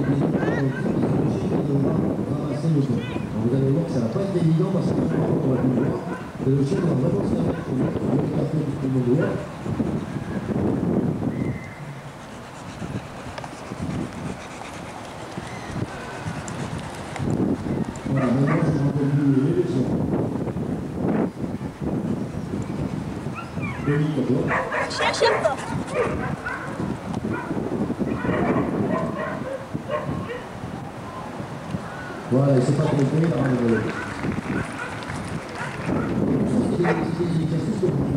ramasser le temps. Vous allez voir que ça va pas être évident parce que on va le voir. Le chien va vraiment se mettre sur le café du monde. Voilà, maintenant je vais entendu les leçons. Cherche pas. Voilà, il ne s'est pas trompé dans le vélo. C'est des exercices que vous